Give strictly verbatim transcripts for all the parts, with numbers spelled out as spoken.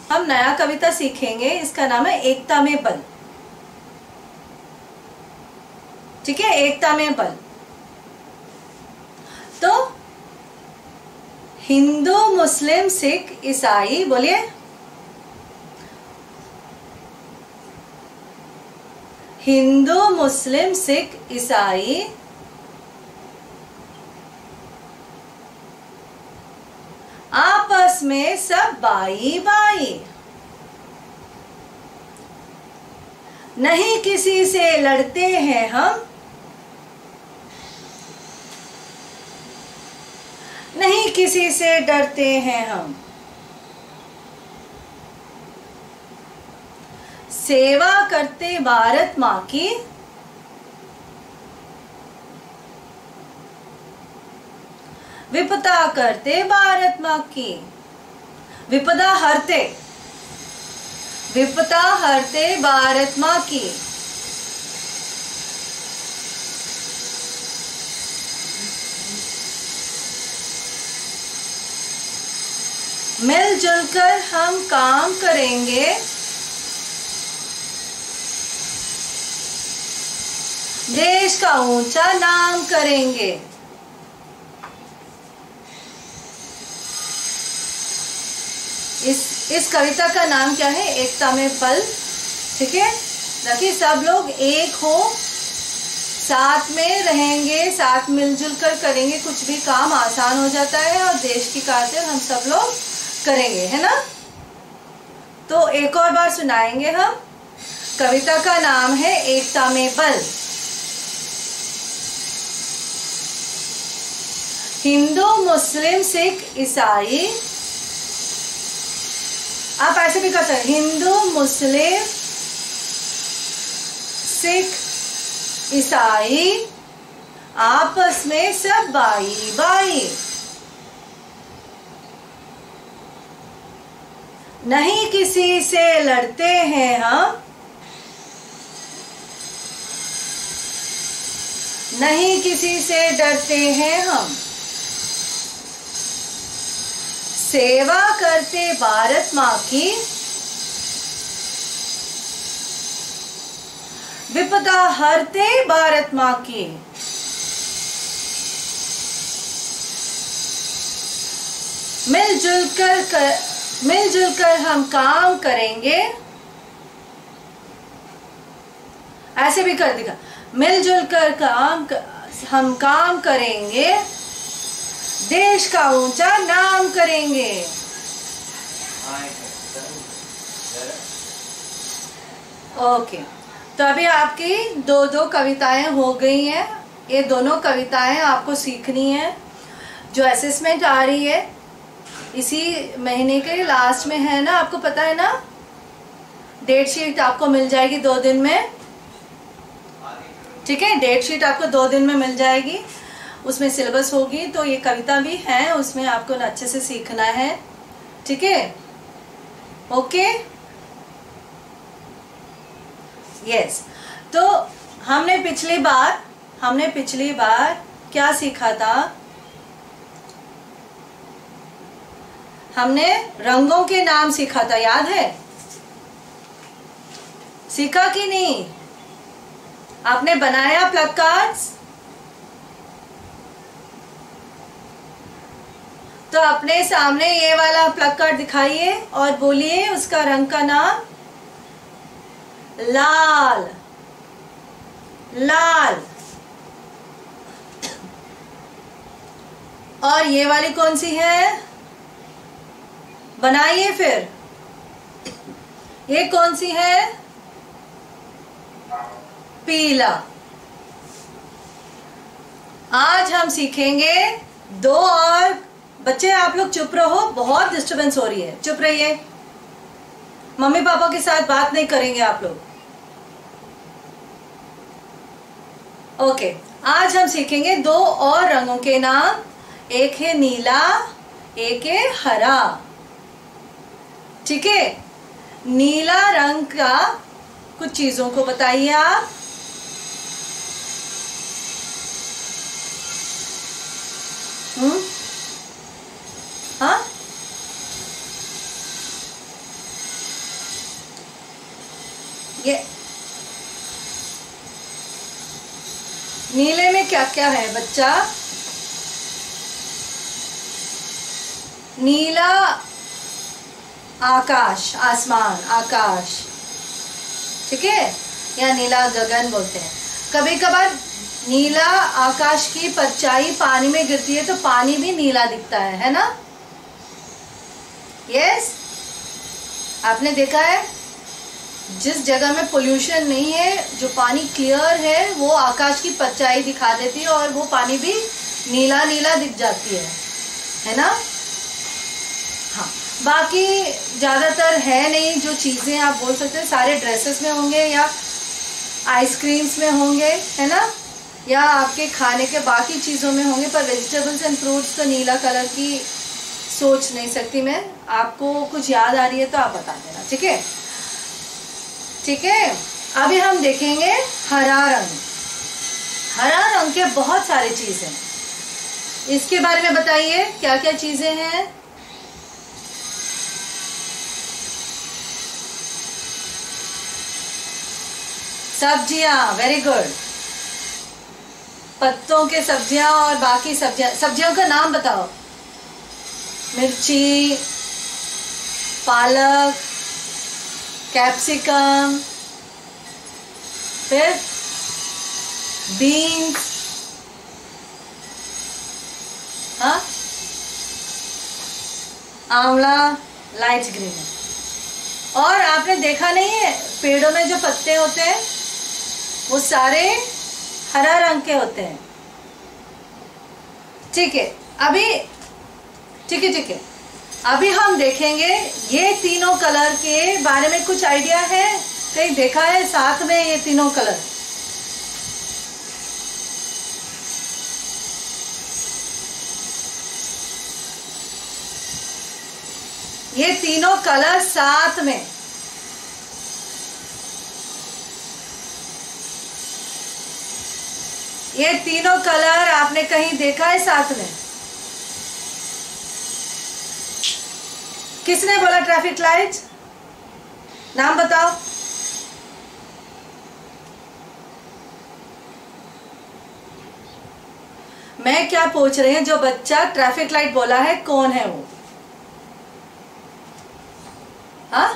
हम नया कविता सीखेंगे, इसका नाम है एकता में बल। ठीक है, एकता में बल। तो हिंदू मुस्लिम सिख ईसाई, बोलिए, हिंदू मुस्लिम सिख ईसाई आपस में सब भाई भाई, नहीं किसी से लड़ते हैं हम, नहीं किसी से डरते हैं हम, सेवा करते भारत माँ की, विपदा करते भारत माँ की, विपदा हरते, विपदा हरते भारत माँ की, मिलजुल कर हम काम करेंगे, देश का ऊंचा नाम करेंगे। इस इस कविता का नाम क्या है? एकता में बल। ठीक है, ताकि सब लोग एक हो, साथ में रहेंगे, साथ मिलजुल कर करेंगे, कुछ भी काम आसान हो जाता है और देश की खातिर हम सब लोग करेंगे, है ना। तो एक और बार सुनाएंगे हम। कविता का नाम है एकता में बल। हिंदू मुस्लिम सिख ईसाई, आप ऐसे भी कर सकते, हिंदू मुस्लिम सिख ईसाई आपस में सब भाई भाई, नहीं किसी से लड़ते हैं हम, नहीं किसी से डरते हैं हम, सेवा करते भारत माँ की, विपदा हरते भारत माँ की, मिलजुल कर, कर मिलजुल कर हम काम करेंगे। ऐसे भी कर दिखा, मिलजुल कर काम हम काम करेंगे, देश का ऊंचा नाम करेंगे। ओके, तो अभी आपकी दो दो कविताएं हो गई हैं। ये दोनों कविताएं आपको सीखनी है। जो असेसमेंट आ रही है इसी महीने के लास्ट में है ना, आपको पता है ना। डेट शीट आपको मिल जाएगी दो दिन में। ठीक है, डेट शीट आपको दो दिन में मिल जाएगी, उसमें सिलेबस होगी। तो ये कविता भी है, उसमें आपको अच्छे से सीखना है। ठीक है, ओके, यस। तो हमने पिछली बार हमने पिछली बार क्या सीखा था? हमने रंगों के नाम सीखा था, याद है? सीखा कि नहीं? आपने बनाया प्लग कार्ड्स? तो अपने सामने ये वाला प्लग कार्ड दिखाइए और बोलिए उसका रंग का नाम। लाल, लाल। और ये वाली कौन सी है? बनाइए फिर। ये कौन सी है? पीला। आज हम सीखेंगे दो और। बच्चे आप लोग चुप रहो, बहुत डिस्टरबेंस हो रही है, चुप रहिए। मम्मी पापा के साथ बात नहीं करेंगे आप लोग। ओके, आज हम सीखेंगे दो और रंगों के नाम। एक है नीला, एक है हरा। ठीक है, नीला रंग का कुछ चीजों को बताइए आप। हम्म हाँ, ये नीले में क्या क्या है बच्चा? नीला आकाश, आसमान, आकाश, ठीक है, या नीला गगन बोलते हैं। कभी कभार नीला आकाश की परछाई पानी में गिरती है तो पानी भी नीला दिखता है, है ना? यस, आपने देखा है जिस जगह में पोल्यूशन नहीं है, जो पानी क्लियर है, वो आकाश की परछाई दिखा देती है और वो पानी भी नीला नीला दिख जाती है, है ना? हाँ, बाकी ज़्यादातर है नहीं जो चीज़ें आप बोल सकते हैं, सारे ड्रेसेस में होंगे या आइसक्रीम्स में होंगे, है ना, या आपके खाने के बाकी चीज़ों में होंगे, पर वेजिटेबल्स एंड फ्रूट्स तो नीला कलर की सोच नहीं सकती मैं। आपको कुछ याद आ रही है तो आप बता देना, ठीक है? ठीक है, अभी हम देखेंगे हरा रंग। हरा रंग के बहुत सारे चीज़ें, इसके बारे में बताइए क्या क्या चीज़ें हैं? सब्जियां, वेरी गुड, पत्तों के सब्जियां और बाकी सब्जियां। सब्जियों का नाम बताओ। मिर्ची, पालक, कैप्सिकम, फिर बीन्स, हाँ, आंवला, लाइट ग्रीन है। और आपने देखा नहीं है पेड़ों में जो पत्ते होते हैं वो सारे हरा रंग के होते हैं, ठीक है? अभी ठीक है ठीक है अभी हम देखेंगे ये तीनों कलर के बारे में। कुछ आइडिया है? कहीं देखा है साथ में ये तीनों कलर? ये तीनों कलर साथ में, ये तीनों कलर आपने कहीं देखा है साथ में? किसने बोला ट्रैफिक लाइट? नाम बताओ। मैं क्या पूछ रही हूं, जो बच्चा ट्रैफिक लाइट बोला है कौन है वो? हाँ,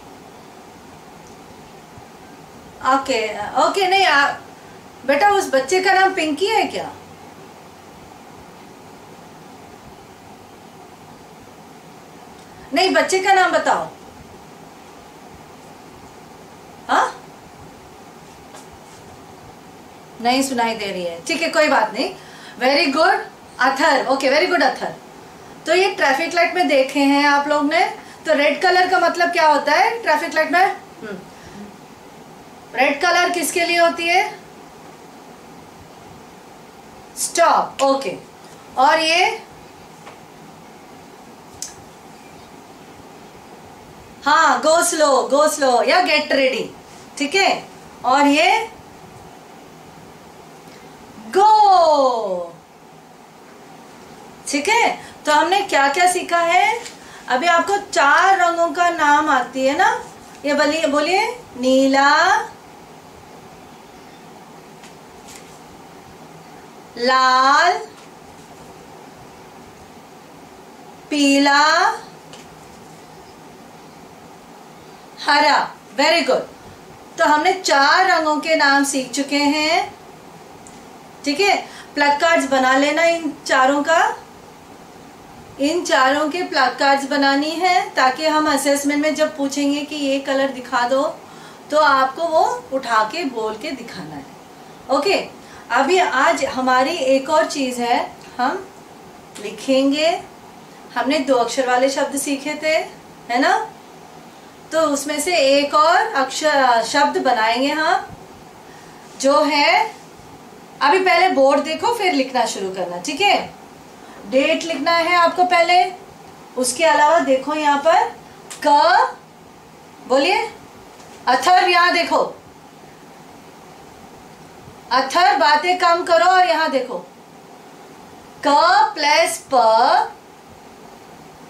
ओके ओके, नहीं आ, बेटा उस बच्चे का नाम पिंकी है क्या? नहीं, बच्चे का नाम बताओ। हाँ, नहीं सुनाई दे रही है, ठीक है, कोई बात नहीं। Very good, Athar, okay, very good Athar. तो ये ट्रैफिक लाइट में देखे हैं आप लोग ने। तो रेड कलर का मतलब क्या होता है ट्रैफिक लाइट में? रेड कलर किसके लिए होती है? Stop, okay. और ये हाँ, गो स्लो, गो स्लो या गेट रेडी, ठीक है। और ये गो, ठीक है। तो हमने क्या क्या सीखा है? अभी आपको चार रंगों का नाम आती है ना, ये बोलिए बोलिए। नीला, लाल, पीला, हरा, वेरी गुड। तो हमने चार रंगों के नाम सीख चुके हैं, ठीक है। प्लग कार्ड्स बना लेना इन चारों का, इन चारों के प्लग कार्ड्स बनानी है ताकि हम असेसमेंट में जब पूछेंगे कि ये कलर दिखा दो तो आपको वो उठा के बोल के दिखाना है, ओके। अभी आज हमारी एक और चीज़ है, हम लिखेंगे। हमने दो अक्षर वाले शब्द सीखे थे, है ना, तो उसमें से एक और अक्षर शब्द बनाएंगे हम, जो है, अभी पहले बोर्ड देखो फिर लिखना शुरू करना, ठीक है। डेट लिखना है आपको पहले, उसके अलावा देखो यहाँ पर क, बोलिए अथर, यहाँ देखो अथर, बातें कम करो और यहाँ देखो क प्लस प,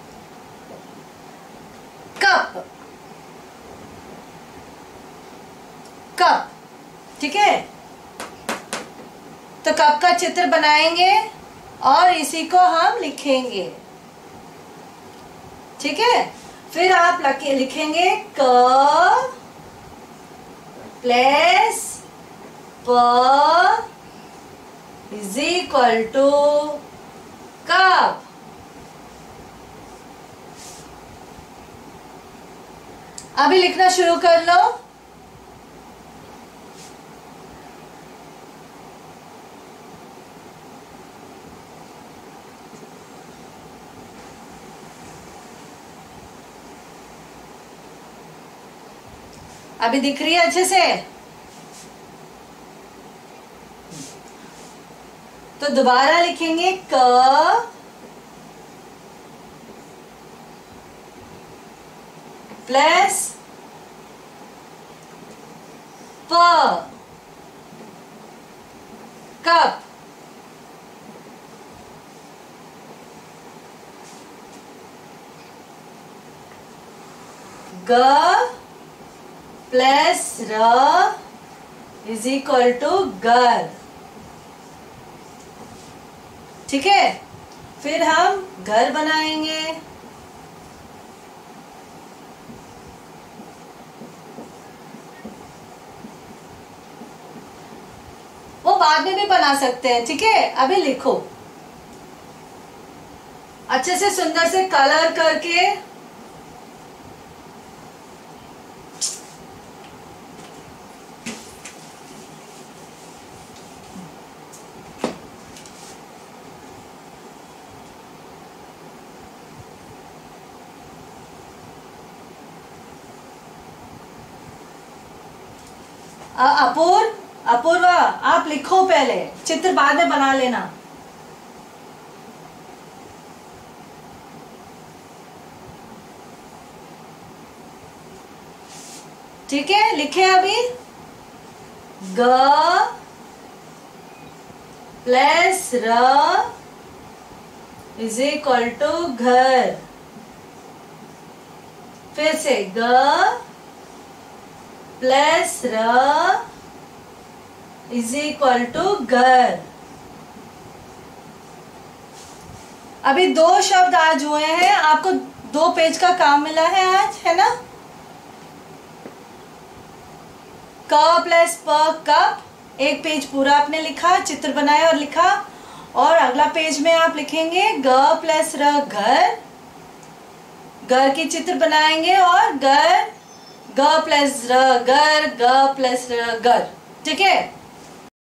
कप, कप, ठीक है। तो कप का चित्र बनाएंगे और इसी को हम लिखेंगे, ठीक है। फिर आप लिखेंगे क प्लस प इज इक्वल टू कप। अभी लिखना शुरू कर लो। अभी दिख रही है अच्छे से? तो दोबारा लिखेंगे क प्लस प कप। ग प्लस र इज इक्वल टू गर, ठीक है। फिर हम घर बनाएंगे। वो बाद में भी बना सकते हैं, ठीक है। अभी लिखो अच्छे से, सुंदर से कलर करके। अपूर्व अपूर्वा, आप लिखो पहले, चित्र बाद में बना लेना। ठीक है, लिखे अभी। ग प्लस र इज इक्वल टू घर। फिर से ग प्लस र इज इक्वल टू घर। अभी दो शब्द आज हुए हैं, आपको दो पेज का काम मिला है आज, है ना। क प्लस प कप, एक पेज पूरा आपने लिखा, चित्र बनाया और लिखा। और अगला पेज में आप लिखेंगे ग प्लस र घर, घर की चित्र बनाएंगे और घर ग प्लस र घर, ग प्लस र घर, ठीक है।